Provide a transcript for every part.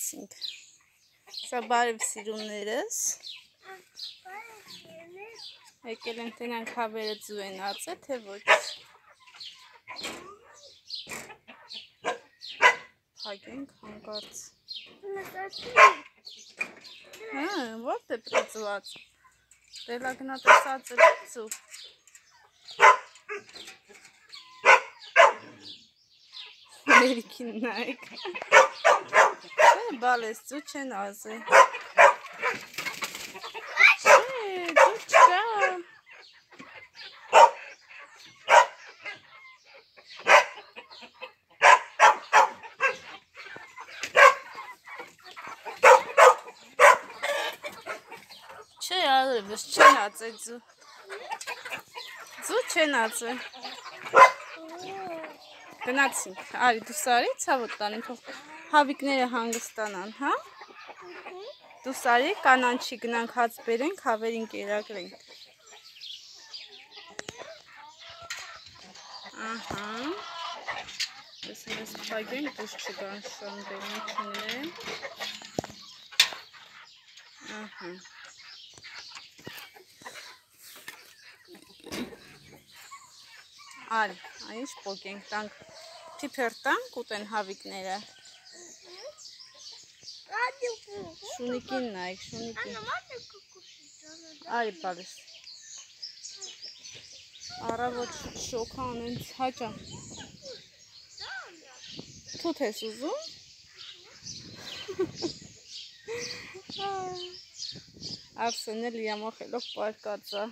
գնացինք։ Սա բարև սիրուններս։ Եկել են տենանք հավերը ձու են ածել, թե ոչ։ Փակենք հանկարծ։ Որտե պրծված։ Դելագնատես ածել է ձու։ Մերիքին նայք։ Բալես ձու չեն ազե։ Ձու չկա։ Չէ արևս չեն ածե ձու։ Ձու չեն ածե։ Գնացինք, արի դու սարի ցավոտ տանին, թող հավիկները հանգստանան, հա? Դու սարի կանանչի գնանք հաց բերենք, հավերին կերակրենք։ Ահա։ Ես փակենք, դուս չգան շան բերնիքները։ Ահա։ Արի, այնիշ պոկենք, տանք պիպեր տանք ուտեն հավիկները։ Շունիկին նայք, շունիկին։ Արի բալես։ Առավոտ շոքան ենց հաճա։ Թութ ես ուզում։ Արսենը լիամախելով պարկածա։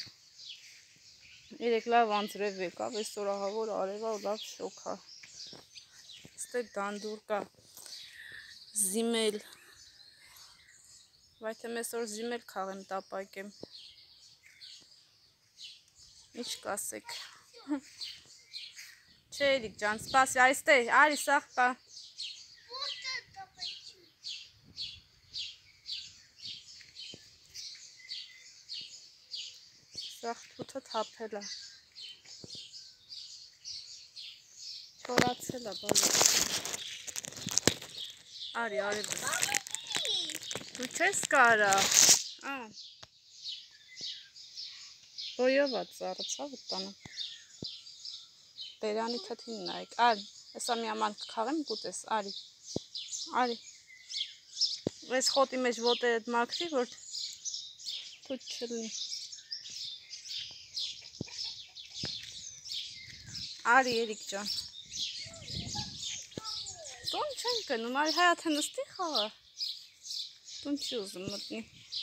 Երեք լավ անձրև եկավ, այսօր ահավոր արևա ու լավ շոքա։ Ստե դանդուր կա զիմել։ Վայթե մեզ որ զիմել քաղեմ տապակեմ։ Ինչ կասեք։ Չէ Էրիկ ջան, սպասի, այստե, արի սաղ պա։ Սաղ թութը թափել է։ Չորացել է բալը։ Արի, արի բա։ Դու չես կարա։ Բոյովա ծառը ցավը տանը։ Բերանի թթին նայք, արի, եսա մի աման կքաղեմ կուտես, արի, արի, ես խոտի մեջ ոտերդ մաքրի, որ թութ չլնի, արի Էրիկ ջան, տուն չեն կնում, արի հայաթը նստի խաղա, տուն չի ուզում մտնի,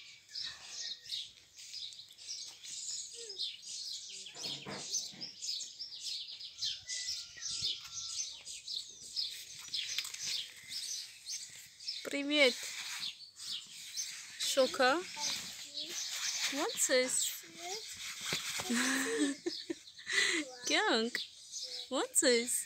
Привет, Шока. What's this? Young. What's this?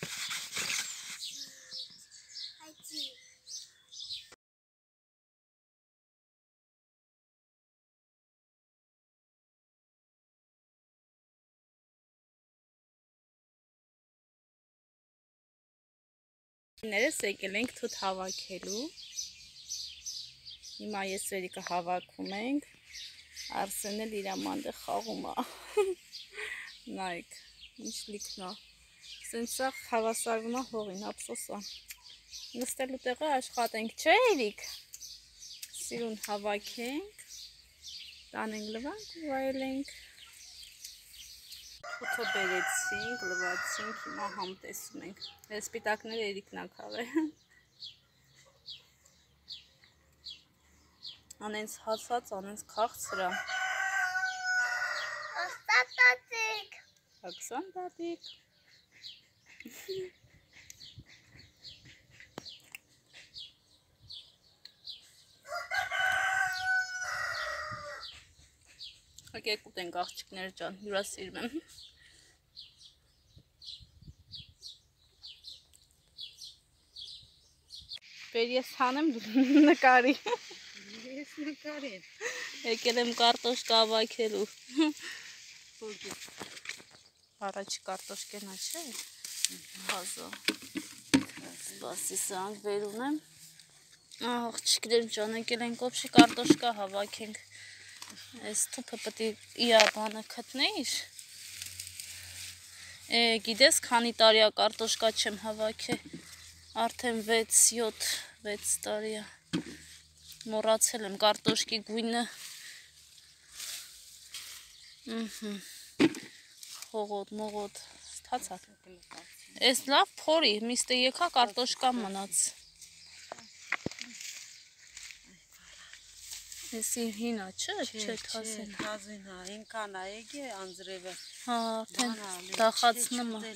Ներս եկել ենք թութ հավաքելու Հիմա ես Էրիկը հավաքում ենք, Արսենն էլ իր ամանդ է խաղում է, նայք, ինչ լիքն է, սենց սաղ հավասարվում է հողին, ափսոս է, նստելու տեղը աշխատենք, չէ Էրիկ, սիրուն հավաքենք, տանենք լվանք ու վայելենք, թութը բերեցինք, լվացինք, հիմա համ տեսում ենք, ես սպիտակները Էրիկն է քաղել, Անենց հացած, անենց քաղցրա Ակսան տատիկ Ակսան տատիկ Եկեք ուտենք աղջիկներ ջան, հյուրասիրում եմ Բեր ես հանեմ դու նկարի Ես նկարեմ Եկել եմ կարտոշկա ավայքելու Առաջի կարտոշկեն է չէ Հազո Սպասի սրանք վեր ունեմ Աղջիկներ ջան, եկել ենք օբշի կարտոշկա հավաքենք։ Այս թուփը պետք է իա բանը քտնեիր։ Գիտես, քանի տարի է կարտոշկա չեմ հավաքել։ Արդեն 6 տարի է։ Մոռացել եմ կարտոշկի գույնը։ Խողոտ, մողոտ, ստացա։ Այս լավ փորի, միստե եկա կարտոշկա մնաց։ Էսի հինա, չէ, թազին։ Թազին է, ինքան է եկե անձրևը։ Հա, արդեն դախացնում է։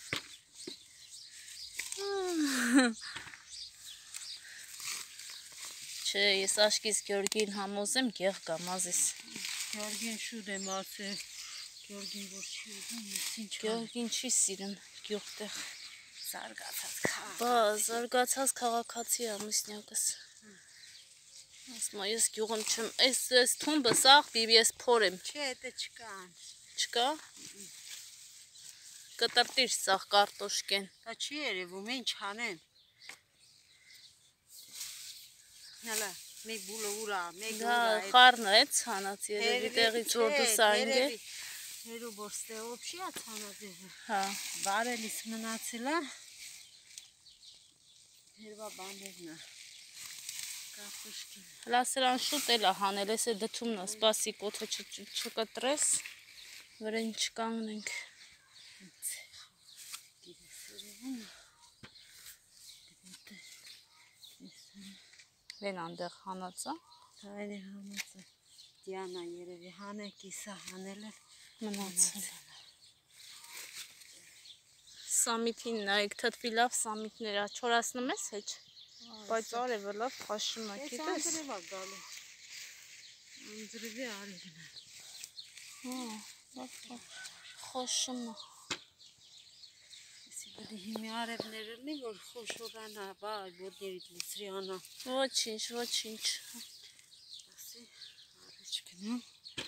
Չէ, ես աշկիս Գյորգին համոզեմ, գեղ գա մազիս։ Գյորգին շուտ եմ ասել, Գյորգին որ չի ուզում, ես ինչ Գյորգին չի սիրում գյուղտեղ։ զարգացած քաղաք։ Բա, զարգացած քաղաքացի ամուսնյակս։ Ասма ես գյուղում չեմ, այս թումբը սաղ բիբի ես փոր եմ։ Չէ, դա չկան։ Չկա։ Կտրտիր սաղ կարտոշկեն։ Դա չի երևում, ինչ հանեն։ Հələ, մի բուլը ուրա, մեկ ուրա։ Դա խառնը է ցանած երևի տեղից որ դու սանգե։ Հերու որ ստե օբշի է ցանած եղը։ Հա։ Վարելիս մնացել է։ Հերվա բաներն է։ Կարտոշկին։ Լասերան շուտ էլ է հանել, ես է դթումն է, սպասի կոթը չկտրես, վրեն չկանգնենք։ Վեն անդեղ հանած է։ Դա է հանած է։ Դիանա երևի հանե կիսա հանել է։ Մնացել է։ Սամիթին նայեք, թթվի լավ սամիթներ է, չորացնում ես հեչ։ Բայց արևը լավ խաշում է, գիտես։ Այս անձրև է գալու։ Անձրևի արևն է։ Հա, լավ խաշում է։ Եսի բդի հիմի արևներ ըլնի, որ խոշորան է, բայ, ոտներիտ լիցրի անա։ Ոչինչ, ոչինչ։ Ասի, արեջ գնամ։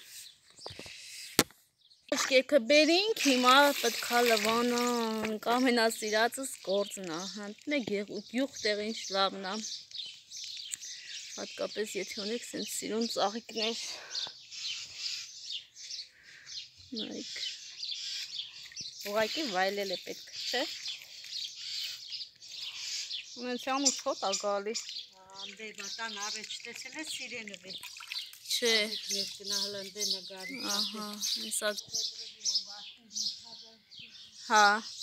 Աշկերքը բերինք, հիմա պետքա լվանանք, ամենասիրածս գործն է, հանտնեք գյուղ տեղին շլավն է, հատկապես եթե ունեք սենց սիրուն ծաղիկներ, նայք, ուղղակի վայլել է պետք, չէ, ունենցյան ու շոտ է գալի, Անդե բատան արեջ տեսել է սիրենվի, չէ, գնալ անդե նգարի, ահա, իսա Հա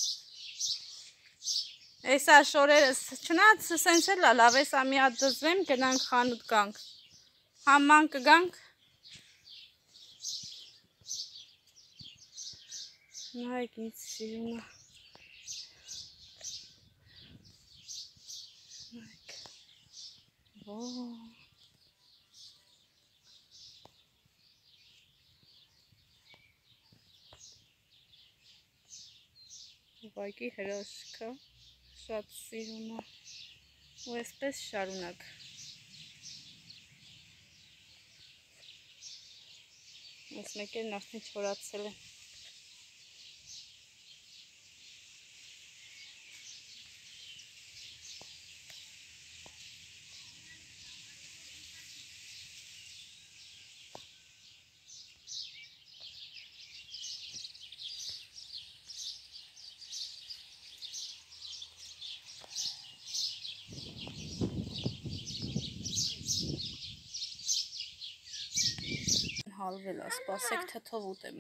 Էսա շորերս չնած սենց էլ լավ էսա մի հատ դզվեմ գնանք խանութ գանք Համման կգանք Նայք ինձ սիրում է Նայք Ուղղակի հրաշքը շատ սիրում է ու այսպես շարունակ այս մեկերն արդեն չորացել է Հալվել է, սպասեք թթով ուտեմ։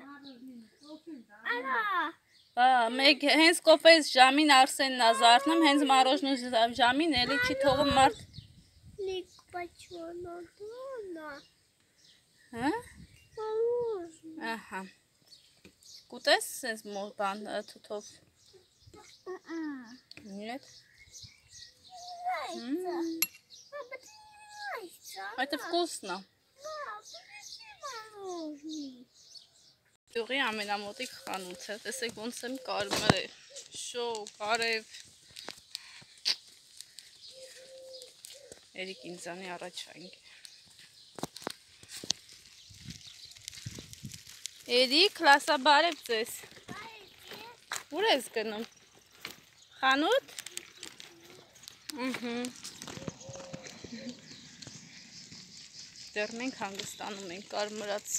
Մեկ հենց կոպեզ ժամին Արսենն է զարթնում, հենց մարոժնու ժամին էլի չի թողում մարդ։ Ահա։ Կուտես հենց բան թթով։ Нет? Это вкусно. Գյուղի ամենամոտիկ խանութը, տեսեք ոնց եմ կարմրը, շոու, կարև, երիք ինձանի առաջայինք Երիք, լասա բարև ձեզ, ուր ես գնում, խանութ, Դեռ մենք հանգստանում ենք կարմրած։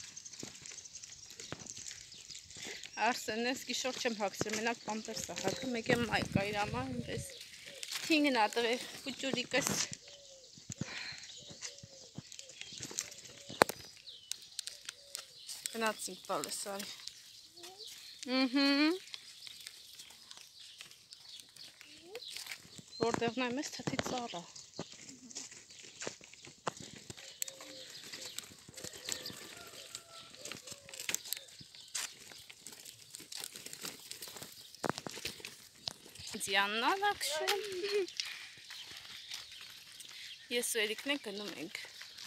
Արսենն ես գիշոր չեմ հագցրել, մենակ պամպերս է հագում, մեկ եմ մայկա իր համար, ինպես թինգն ատղի կուճուրիկս։ Գնացինք պալեսարի։ Որտեղ նայում ես թթի ծառը։ Ձյաննա լակշում։ Ես ու Էրիկն է գնում ենք։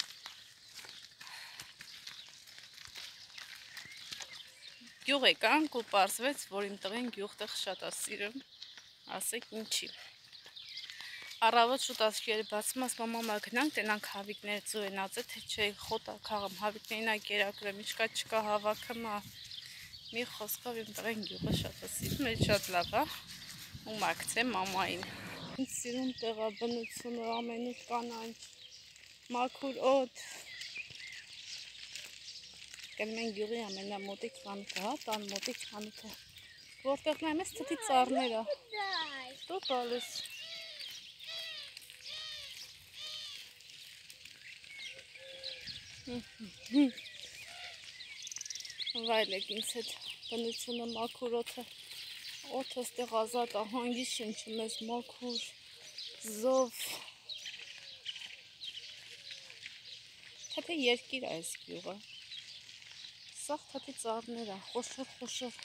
Գյուղ եկանք ու պարզվեց, որ իմ տղեն գյուղտեղ շատ է սիրում, ասեք ինչի։ Առավոտ շուտ աչքերը բացում, ասում մամա գնանք տենանք հավիկները ծուենացը, թե չէ խոտա քաղեմ, հավիկներին այ կերակրեմ, ինչ կա չկա հավաքում, մի խոսքով իմ տղեն գյուղը շատ է սիրում, էլ շատ լավ է, ու մագցեմ մամային։ Ինձ սիրում տեղաբնությունը, ամենուր կանանչ, մաքուր օդ։ Գնում ենք գյուղի ամենամոտիկ խանութը, հա, տան մոտիկ խանութը, որտեղ նայում ես թթի ծառները, դու տալիս։ Վայլեք ինձ հետ բնությունը մաքուր օդը ստեղ ազատ է, հանգիստ շնչում ես մաքուր, զով։ Թեթե երկիր է այս գյուղը։ Սաղ թթի ծառներ է, խոշոր։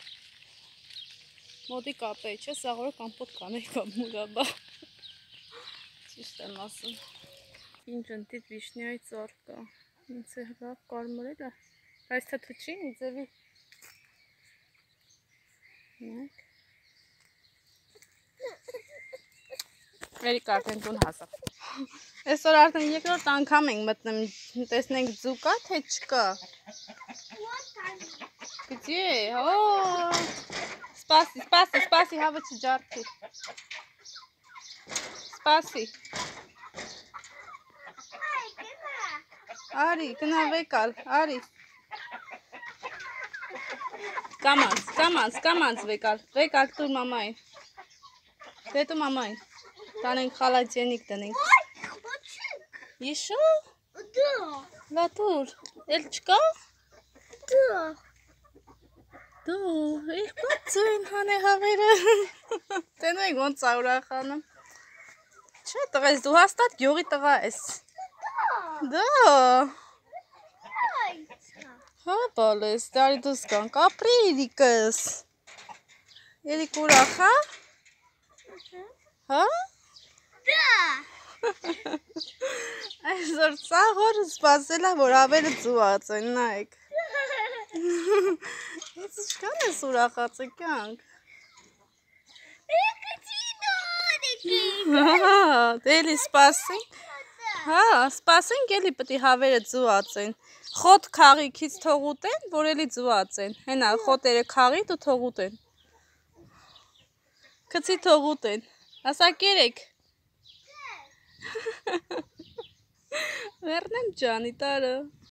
Մոդիկ ապեի չէ, սաղ որ կամ պոտ կանեի կամ մուրաբա։ Ճիշտ եմ ասում։ Ինչ ընտիտ վիշնյայի ծառ կա։ Ինձ է հրավ կարմրել է, այս թթու չի մի ձևի։ Էրիկ արդեն տուն հասավ։ Այսօր արդեն երկրորդ անգամ ենք մտնում, տեսնենք ձու կա, թե չկա։ Գծի է, սպասի, հավը չջարդի։ Սպասի։ Արի, գնա վեկալ, արի։ Կամանց վեկալ տուր մամային։ Դետու մամային, տանենք խալատյենիկ տնենք։ Իշո։ Լատուր, էլ չկա։ Դու, իր բացույն հանե հավերը։ Տենու ենք ոնց է ուրախանում։ Չէ տղես, դու հաստատ գյուղի տղա ես։ Դա։ Հա բալես, դարի դուս կանք, ապրի իրիկս։ Երիկ ուրախ, հա։ Հա։ Այսօր ծաղ օրը սպասել է, որ ավերը ձուած են, նայք։ Ես չկան ես ուրախած եկանք։ Էլի սպասենք, հա, սպասենք էլի պտի հավերը ձուած են, խոտ քաղիքից թող ուտեն, որ էլի ձուած են, հենա խոտերը քաղիտ ու թող ուտեն, կծի թող ուտեն, ասա կերեք, վերնեմ ջանի տարը։